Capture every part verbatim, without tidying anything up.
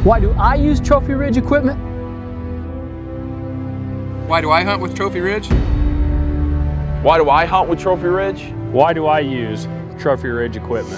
Why do I use Trophy Ridge equipment? Why do I hunt with Trophy Ridge? Why do I hunt with Trophy Ridge? Why do I use Trophy Ridge equipment?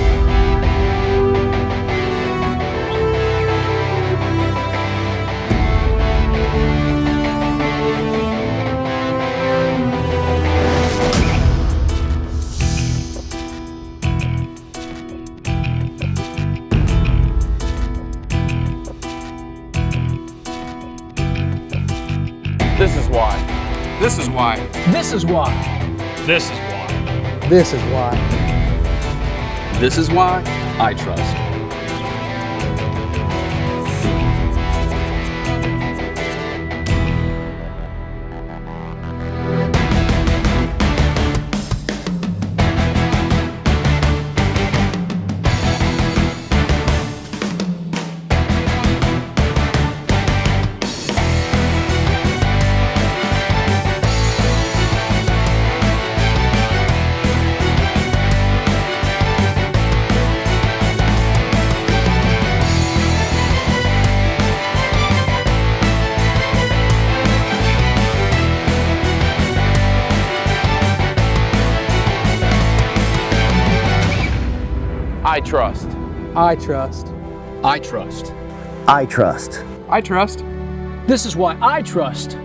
This is why. This is why. This is why. This is why. This is why. This is why I trust. I trust. I trust. I trust. I trust. I trust. This is why I trust.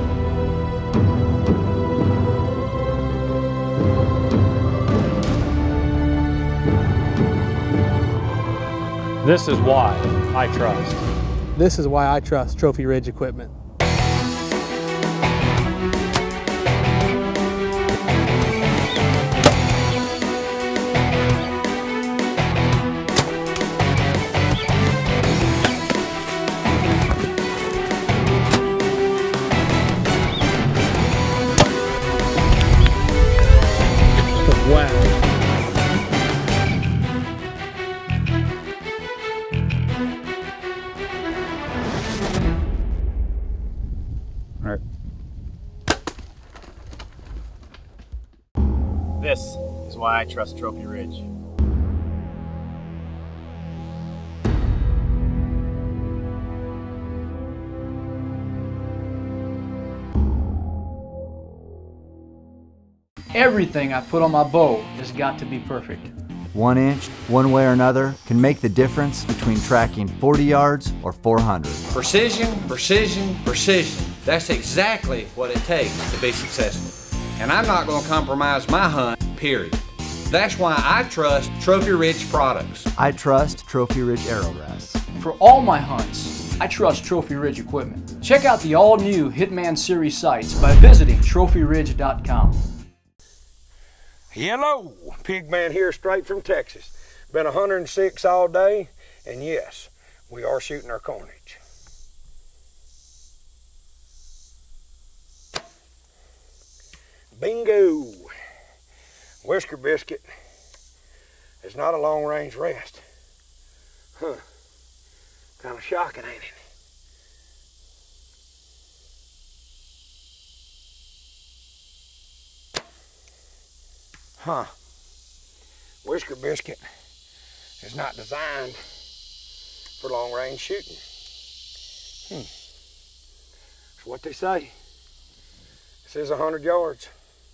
This is why I trust. This is why I trust Trophy Ridge equipment. Wow. All right. This is why I trust Trophy Ridge. Everything I put on my bow has got to be perfect. One inch, one way or another, can make the difference between tracking forty yards or four hundred. Precision, precision, precision. That's exactly what it takes to be successful. And I'm not going to compromise my hunt, period. That's why I trust Trophy Ridge products. I trust Trophy Ridge arrow rests. For all my hunts, I trust Trophy Ridge equipment. Check out the all-new Hitman Series sights by visiting trophy ridge dot com. Hello, Pigman here straight from Texas. Been one hundred six all day, and yes, we are shooting our carnage. Bingo! Whisker biscuit is not a long range rest. Huh, kind of shocking, ain't it? Huh. Whisker biscuit is not designed for long range shooting. Hmm. That's what they say. This is a hundred yards.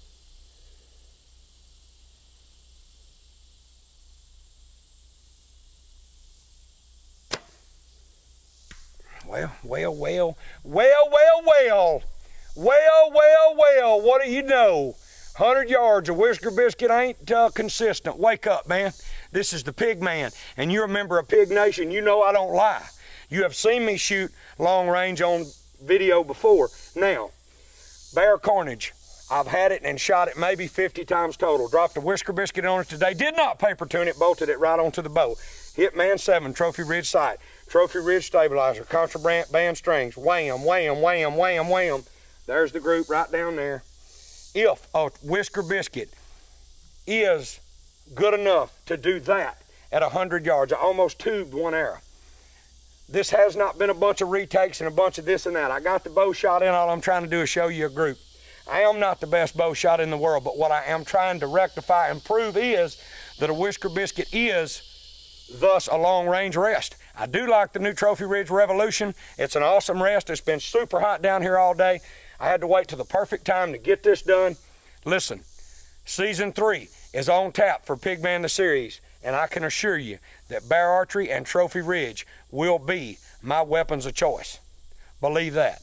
Well, well, well, well, well, well, well, well, well, what do you know? one hundred yards of whisker biscuit ain't uh, consistent. Wake up, man. This is the Pigman, and you're a member of Pig Nation. You know I don't lie. You have seen me shoot long range on video before. Now, bear carnage. I've had it and shot it maybe fifty times total. Dropped a whisker biscuit on it today. Did not paper tune it, bolted it right onto the bow. Hitman seven, Trophy Ridge sight. Trophy Ridge stabilizer, contraband strings. Wham, wham, wham, wham, wham. There's the group right down there. If a whisker biscuit is good enough to do that at one hundred yards, I almost tubed one arrow. This has not been a bunch of retakes and a bunch of this and that. I got the bow shot in. All I'm trying to do is show you a group. I am not the best bow shot in the world, but what I am trying to rectify and prove is that a whisker biscuit is thus a long range rest. I do like the new Trophy Ridge Revolution. It's an awesome rest. It's been super hot down here all day. I had to wait till the perfect time to get this done. Listen, season three is on tap for Pigman the series, and I can assure you that Bear Archery and Trophy Ridge will be my weapons of choice. Believe that.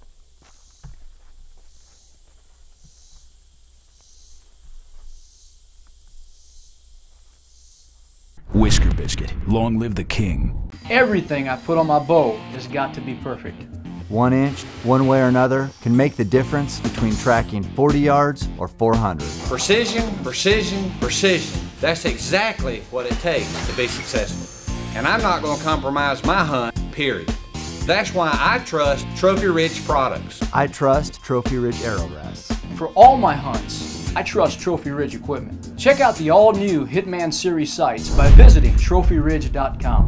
Whisker Biscuit, long live the king. Everything I put on my bow has got to be perfect. One inch, one way or another, can make the difference between tracking forty yards or four hundred. Precision, precision, precision. That's exactly what it takes to be successful. And I'm not going to compromise my hunt, period. That's why I trust Trophy Ridge products. I trust Trophy Ridge arrow rests. For all my hunts, I trust Trophy Ridge equipment. Check out the all-new Hitman Series sights by visiting trophy ridge dot com.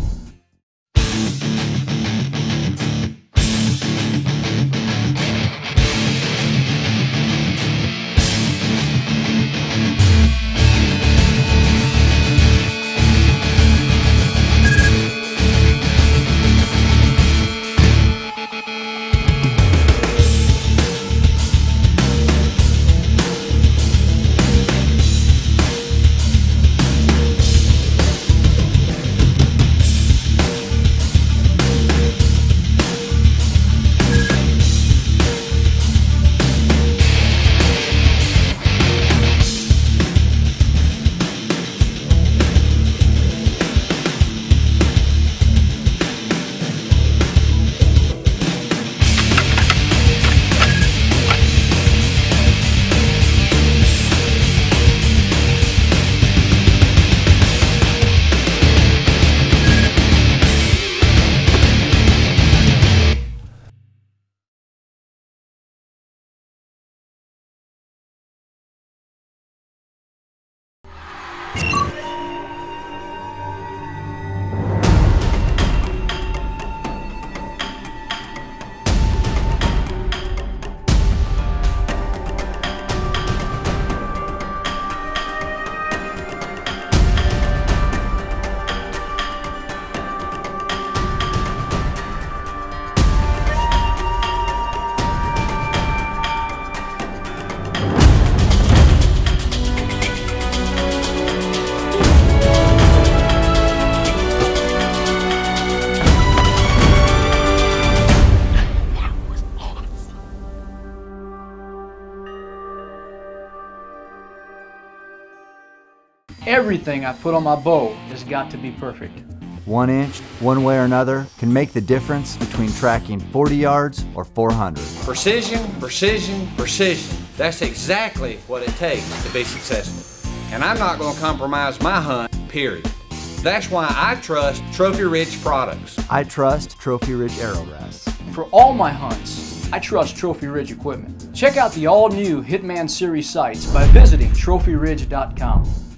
Everything I put on my bow has got to be perfect. One inch, one way or another, can make the difference between tracking forty yards or four hundred. Precision, precision, precision. That's exactly what it takes to be successful. And I'm not going to compromise my hunt, period. That's why I trust Trophy Ridge products. I trust Trophy Ridge arrow rests. For all my hunts, I trust Trophy Ridge equipment. Check out the all-new Hitman Series sights by visiting trophy ridge dot com.